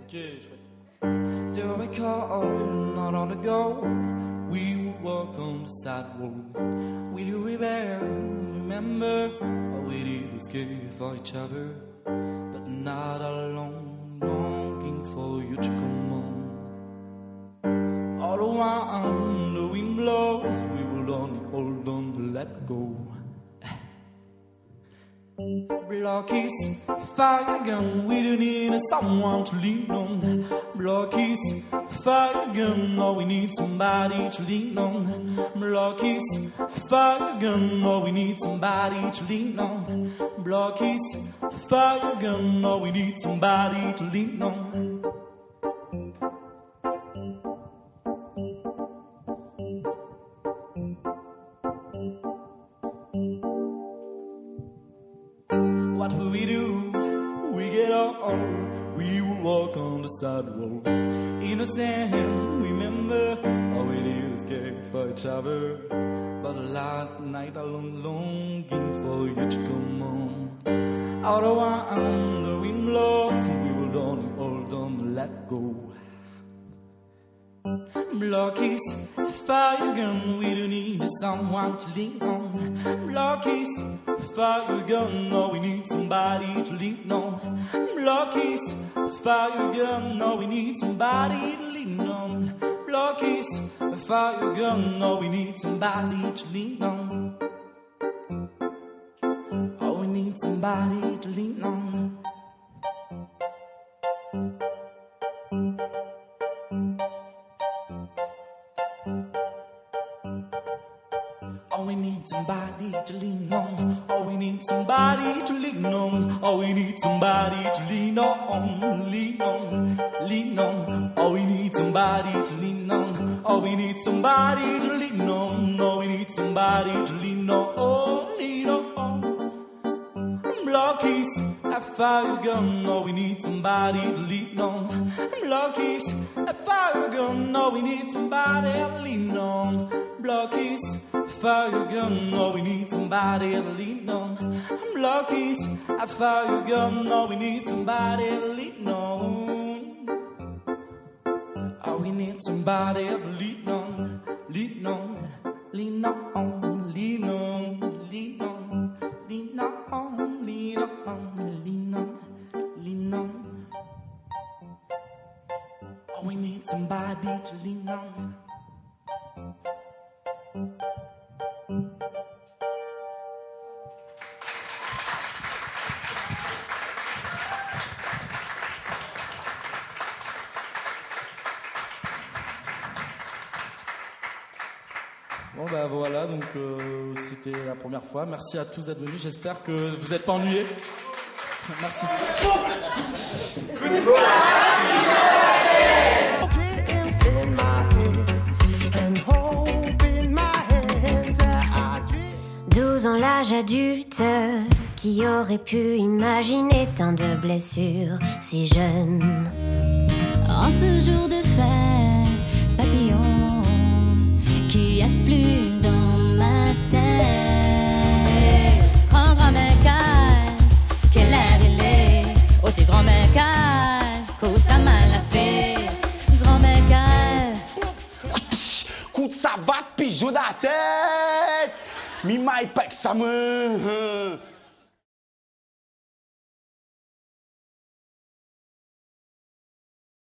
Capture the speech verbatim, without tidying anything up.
Ok, chouette. Do I recall, not on the go, we would walk on the sidewalk. Will you remember, remember how we did was care for each other, but not alone, longing for you to come on. All around the wind blows, we will only hold on to let go. Blockies, fire gun, we don't need someone to lean on. Blockies, fire gun, oh we need somebody to lean on. Blockies, fire gun, oh we need somebody to lean on. Blockies, fire gun, oh we need somebody to lean on. What will we do? We get on, we will walk on the sidewalk. Innocent, remember all it is, care for each other. But a lot night alone, longing for you to come on. Out around the wind blows, we will only hold on to let go. Blockies, fire gun, we don't need someone to lean on. Blockies, fire gun, no, we need somebody to lean on. Blockies, fire gun, no, we need somebody to lean on. Blockies, fire gun, no, we need somebody to lean on. Oh, we need somebody to lean on. Oh, we need somebody to lean on. Oh, we need somebody to lean on. Oh, we need somebody to lean on. Lean on, lean on. Oh, we need somebody to lean on. Oh, we need somebody to lean on. Oh, we need somebody to lean on. Oh, lean on. Blockies, a fire gun. Oh, we need somebody to lean on. Blockies, a fire gun. Oh, we need somebody to lean on. Blockies, fire gun, oh we need somebody to lean on. Blockies, a fire gun, oh we need somebody to lean on. Oh we need somebody to lean on, lean on, lean on, lean on, lean on, lean on, lean on, lean on, lean on. Oh we need somebody to lean on. Bon bah voilà, donc euh, c'était la première fois. Merci à tous d'être venus. J'espère que vous n'êtes pas ennuyés. Merci. douze ans l'âge adulte, qui aurait pu imaginer tant de blessures si jeunes. En ce jour de fête, papillon qui afflue dans ma tête. Grand grand-mère calme, quelle heure il est? Oh t'es grand-mère calme, qu'au ça mal a fait. Grand-mère calme. Coup de savate, pigeon dans la tête. Mi maille pec ça me.